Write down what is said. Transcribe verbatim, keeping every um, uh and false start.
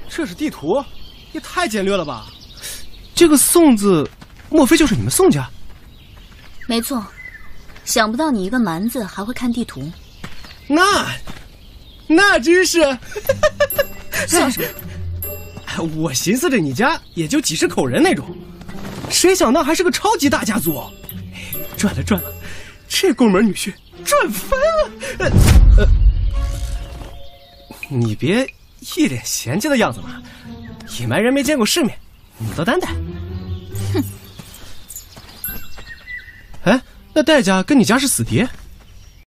这是地图，也太简略了吧！这个宋字，莫非就是你们宋家？ 没错，想不到你一个蛮子还会看地图。 那，那真是…… 笑什么？ 我寻思着你家也就几十口人那种，谁想到还是个超级大家族。赚了赚了，这宫门女婿赚翻了！呃呃，你别一脸嫌弃的样子嘛，野蛮人没见过世面，你都担待。哼！哎，那戴家跟你家是死敌？